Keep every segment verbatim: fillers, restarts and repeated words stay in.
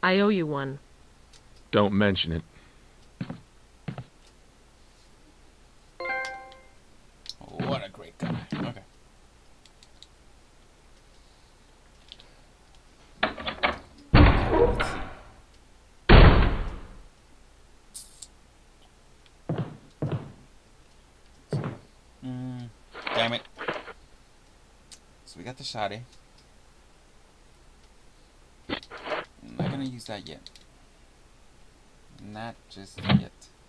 I owe you one. Don't mention it. Oh, what a great guy. Okay. Let's see. Mm, damn it. So we got the shotty. I'm not gonna use that yet. Not just yet.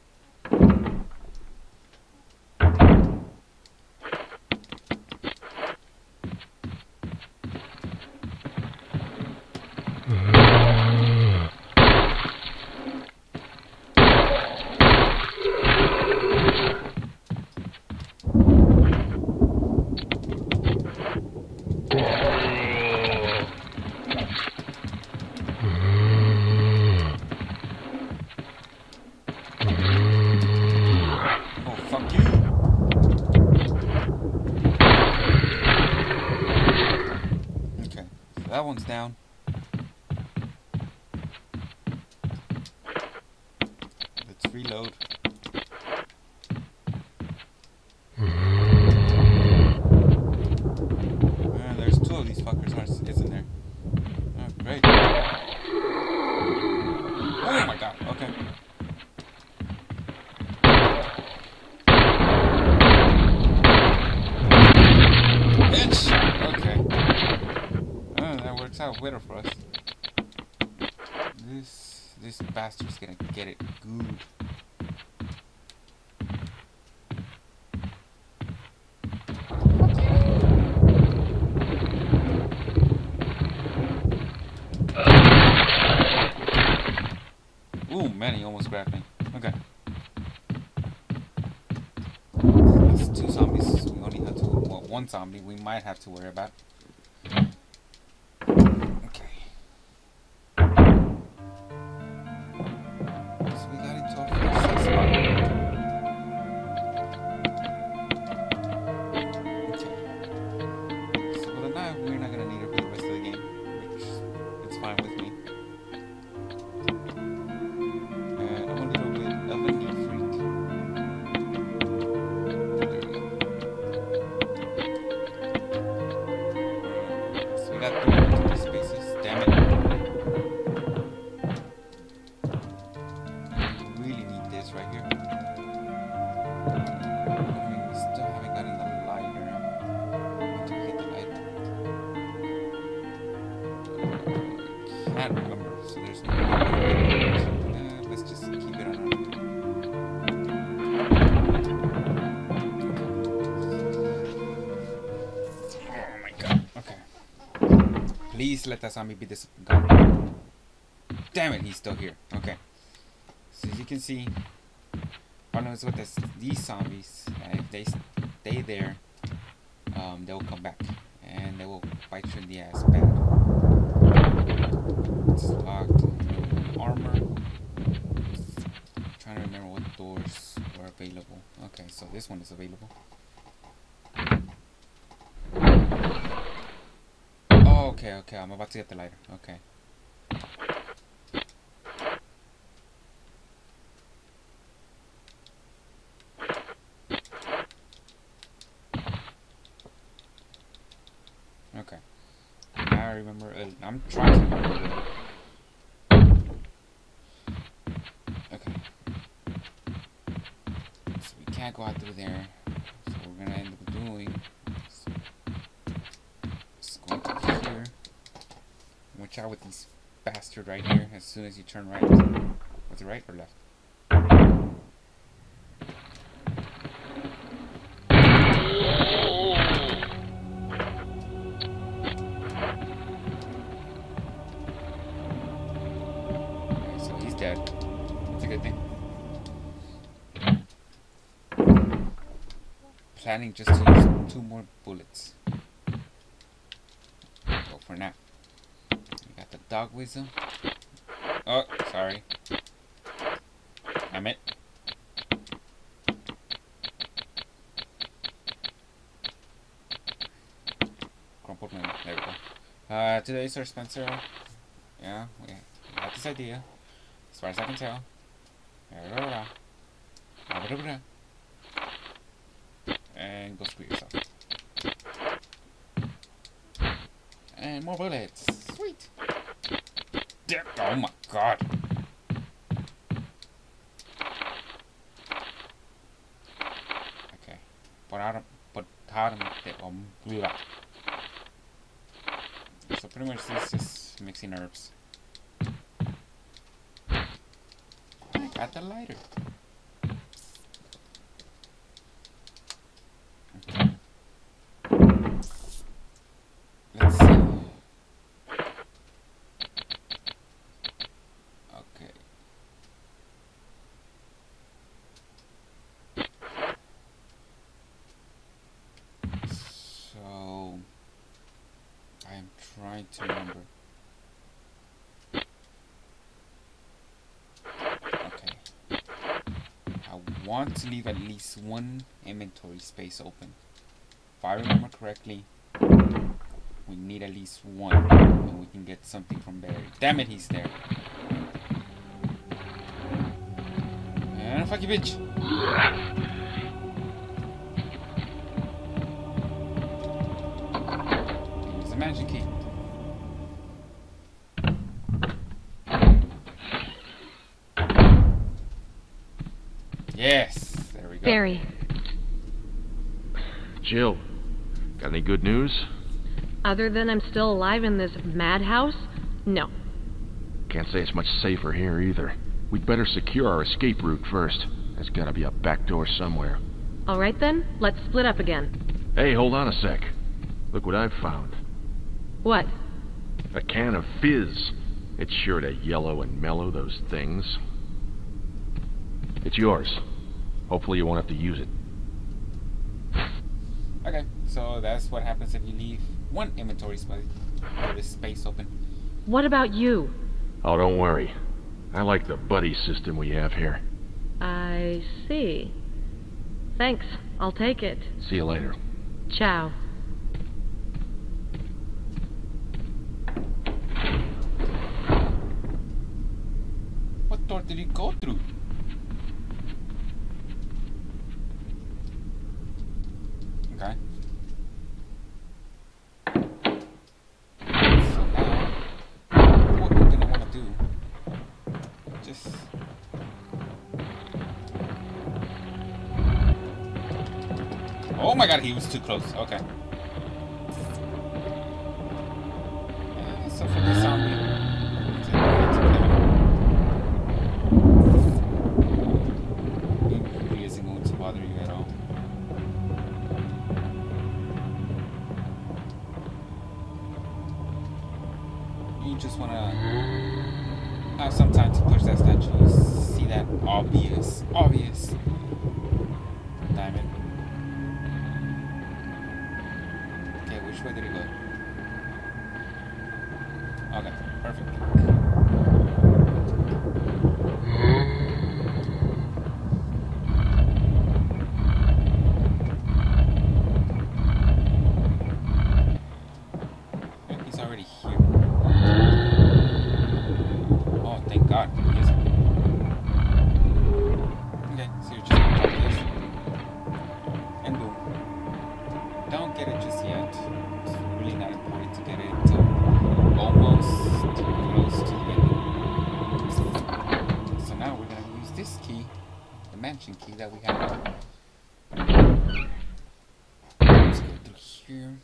That one's down. Let's reload. Uh, there's two of these fuckers, isn't there? Oh, great. Oh my god, okay. Headshot, okay. Oh, that works out better for us. This this bastard's gonna get it good. Ooh, man, he almost grabbed me. Okay. That's two zombies. We only have to, well, one zombie we might have to worry about. Please let that zombie be this gone. Damn it, he's still here. Okay. So as you can see, problem is with this, these zombies, uh, if they stay there, um, they'll come back and they will bite you in the ass bad. It's locked. Armor. I'm trying to remember what doors were available. Okay, so this one is available. Okay, okay, I'm about to get the lighter. Okay. Okay. Now I remember. Uh, I'm trying to remember. Okay. So we can't go out through there. So we're gonna end up doing. Watch out with this bastard right here as soon as you turn right. Was it right or left? Okay, so he's dead. That's a good thing. Planning just to use two more bullets. Well, for now. Got the dog whistle. Oh, sorry. Damn it. Crumpled man. There we go. Uh, today's our Spencer. Yeah, we got this idea. As far as I can tell. And go screw yourself. And more bullets. Sweet. Oh my god. Okay. Por ahora, por ahora, so pretty much this is just mixing herbs. I got the lighter. Okay. Let's see. Okay. So I am trying to remember. I want to leave at least one inventory space open. If I remember correctly, we need at least one, and we can get something from Barry. Damn it, he's there. And fuck you, bitch. Here's the magic key. Yes, there we go. Barry. Jill, got any good news? Other than I'm still alive in this madhouse? No. Can't say it's much safer here either. We'd better secure our escape route first. There's gotta be a back door somewhere. Alright then, let's split up again. Hey, hold on a sec. Look what I've found. What? A can of fizz. It's sure to yellow and mellow those things. It's yours. Hopefully you won't have to use it. Okay, so that's what happens if you leave one inventory space or this space open. What about you? Oh, don't worry. I like the buddy system we have here. I see. Thanks, I'll take it. See you later. Ciao. What door did he go through? Okay. So now, what we're gonna wanna do, just oh my god, he was too close. Okay. And so for the zombie, it really isn't going to bother you at all. You just want to have some time to push that statue. See that obvious, obvious diamond. Okay, which way did it go? Okay, perfect. He's already here. Oh, thank God. He is. Okay, so you're just gonna pop this. And boom. Don't get it just yet. It's really not important to get it until almost close to the ending. So now we're gonna use this key, the mansion key that we have. Let's go through here.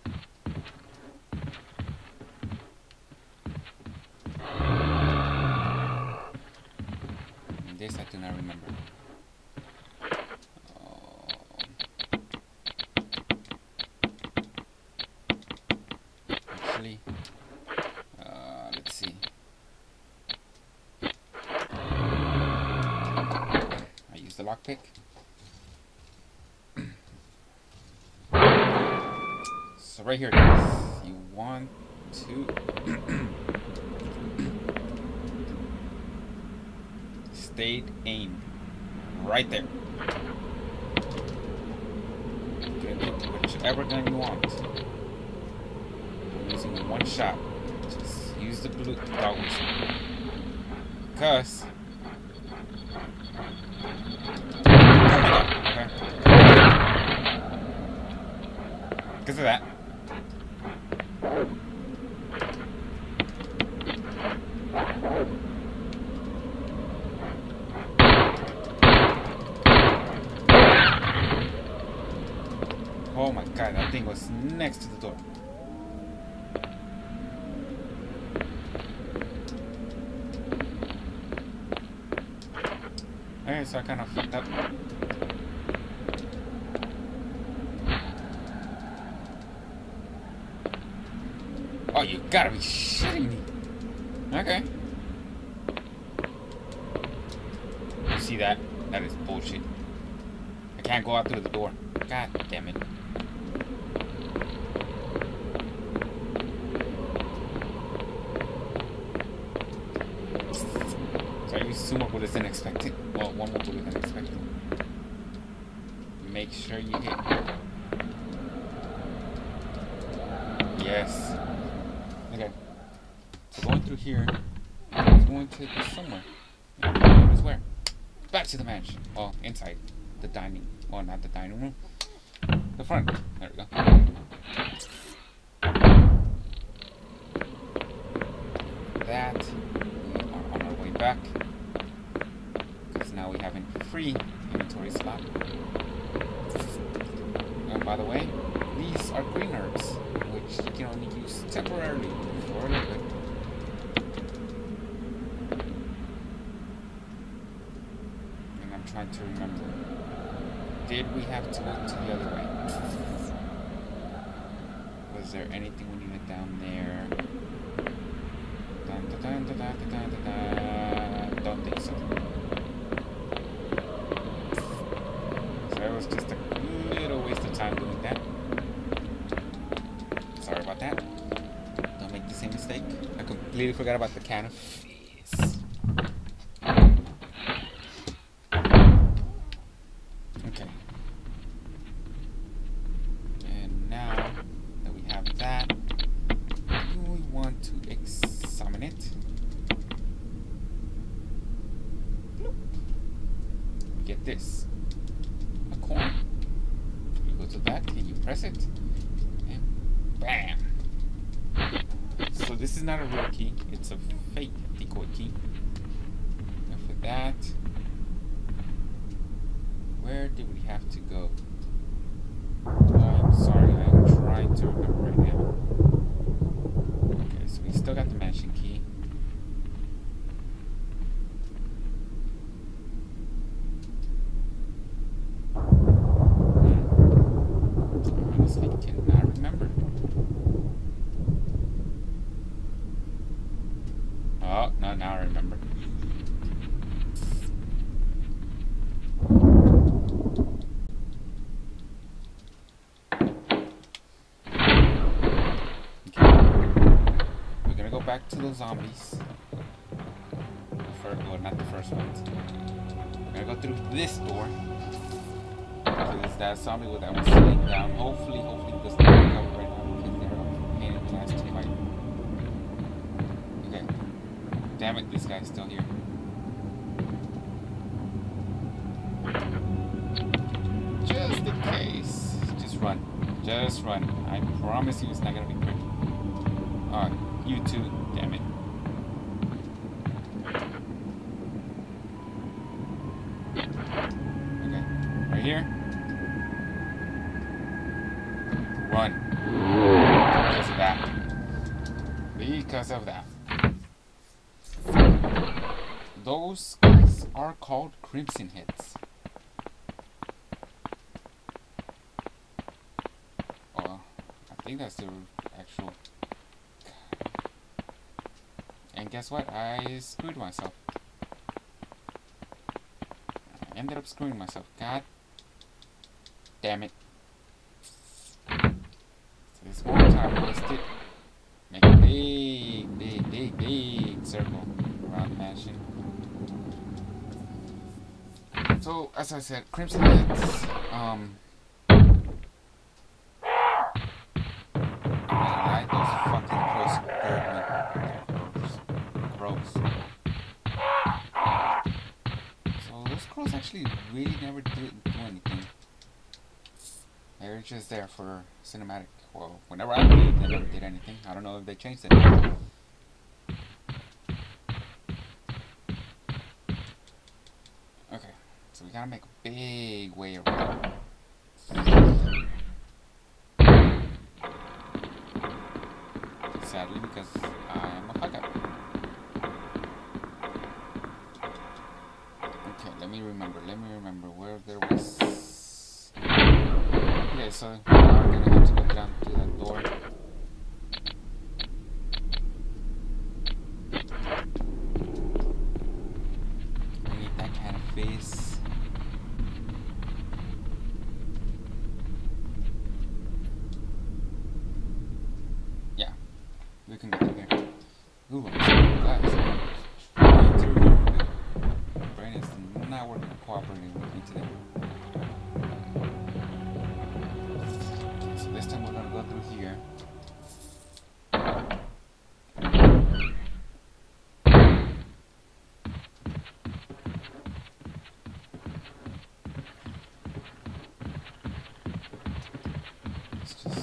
This I do not remember. Oh. Actually, uh, let's see. I use the lockpick. So right here, guys, you want to stayed aimed right there. You can pick whichever gun you want. I'm using one shot. Just use the blue dog whistle. Because... Okay. Because of that. Oh my god, that thing was next to the door. Okay, so I kind of fucked up. Oh, you gotta be shitting me. Okay. You see that? That is bullshit. I can't go out through the door. God damn it. So I use two more bullets than expected. Well, one more bullet than expected. Make sure you hit. Yes. Okay. So going through here, it's going to be somewhere. Notice where? Back to the mansion. Well, inside the dining. Well, not the dining room. The front. There we go. That. We are on our way back. Because now we have a free inventory slot. And by the way, these are green herbs, which you can only use temporarily for a little bit. And I'm trying to remember. Did we have to go to the other way? Was there anything we needed down there? Dun, dun, dun, dun, dun, dun, dun, dun. Don't think so. So it was just a little waste of time doing that. Sorry about that. Don't make the same mistake. I completely forgot about the can of fizz. Okay. And now that we have that, do we want to examine it? Nope. We get this. A coin. You go to that and you press it. And bam! So this is not a real key, it's a fake decoy key. And for that, where did we have to go? I'm sorry, I'm trying to remember right now. Okay, so we still got the mansion key. Hmm. Honestly, cannot remember. Oh, no, now I remember. Back to those zombies. The first, well, not the first ones. We're gonna go through this door. Because that zombie that was sitting down. Hopefully, hopefully it doesn't wake up right now because they're a pain in the ass to fight. Okay. Damn it, this guy's still here. Just in case. Just run. Just run. I promise you it's not gonna be quick. Alright. You too, damn it. Okay, right here. Run. Because of that. Because of that. Those guys are called Crimson Heads. Oh, I think that's the actual... And guess what? I screwed myself. I ended up screwing myself. God damn it. So this more time wasted. Make a big, big, big, big circle around the mansion. So, as I said, Crimson Heads, um... I those fucking crows scared me. Gross. intros actually really never did do anything. They're just there for cinematic. Well, whenever I played, they never did anything. I don't know if they changed it. Okay, so we gotta make a big way around. Sadly, because I am a fuck up. Okay, let me remember, let me remember where there was... Okay, so now we're gonna have to go down to that door. We need that kind of face. Yeah, we can get through here. Ooh, I'm sorry, guys. My brain is not working, cooperating with me today. So this time we're gonna go through here. Let's just...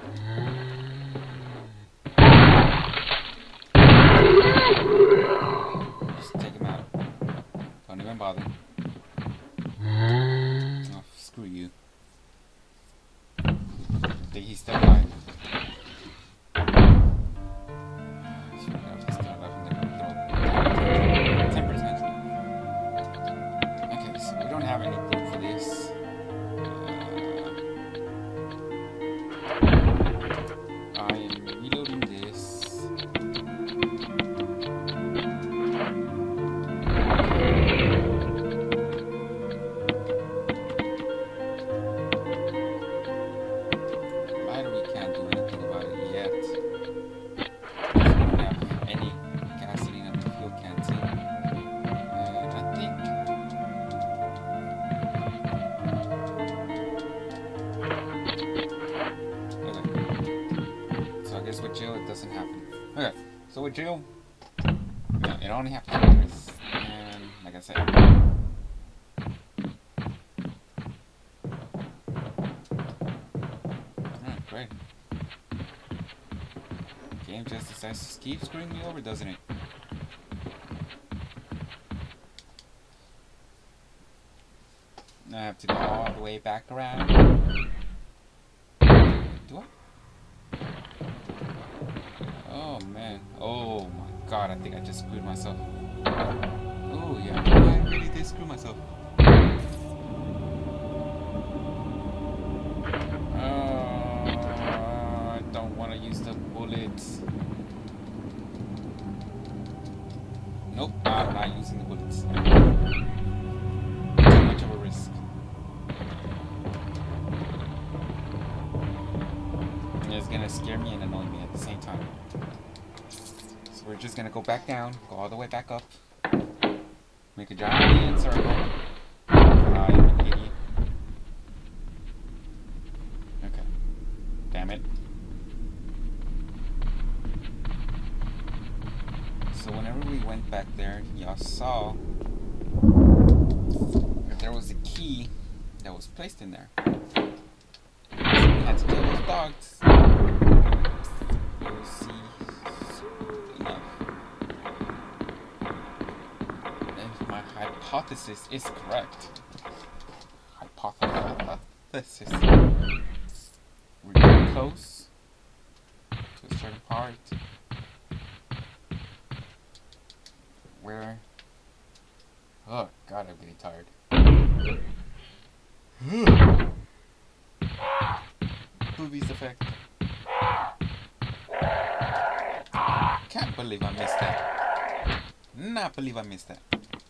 Just take him out. Don't even bother. Oh, screw you. I think he's still alive. Sure enough, he's still alive. I'm gonna throw ten percent. Okay, so we don't have any proof for this. Uh, I am reloading this. Battery can't do anything about it yet. We don't have any gasoline on the fuel canteen. And I think okay. So I guess with Jill it doesn't happen. Okay, so with Jill, yeah, it only happens once. And like I said, alright, great. Game just decides to keep screwing me over, doesn't it? Now I have to go all the way back around. Do I? Oh man. Oh my god, I think I just screwed myself. Oh yeah, I really did screw myself. Uh, I don't want to use the bullets. Nope, I'm not using the bullets. Too much of a risk. It's gonna scare me and annoy me at the same time. So we're just gonna go back down, go all the way back up, make a giant circle. I am an idiot. Okay. Damn it. So whenever we went back there, y'all saw that there was a key that was placed in there. So we had to kill those dogs. You'll see soon enough. If my hypothesis is correct. Hypothesis. We're getting close to a certain part where... Oh god, I'm getting tired. Boobies effect. Can't believe I missed that. Not believe I missed that.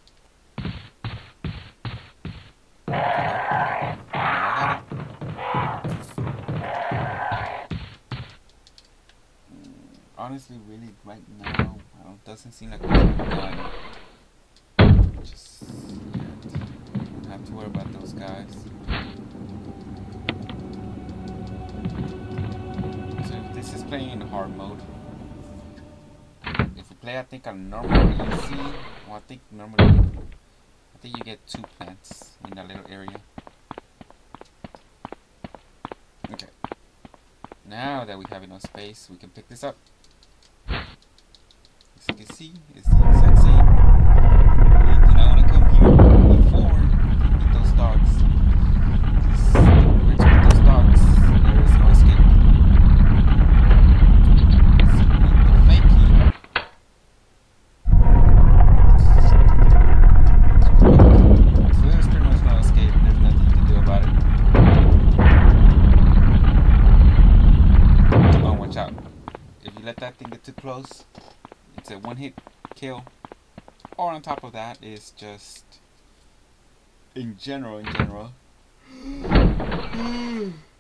Honestly, really, right now, I don't, doesn't seem like a good gun. Just don't have to worry about those guys. So this is playing in hard mode. If we play, I think on normal easy. Well, I think normally I think you get two plants in that little area. Okay. Now that we have enough space, we can pick this up. As you can see, it's the exact same. You do not want to come here before you get those dogs. Where to get those dogs, there is no escape. So we need the fake key. So there's pretty much no escape. There's nothing you can do about it. Oh, watch out. If you let that thing get too close, it's a one hit kill. Or on top of that is just in general, in general.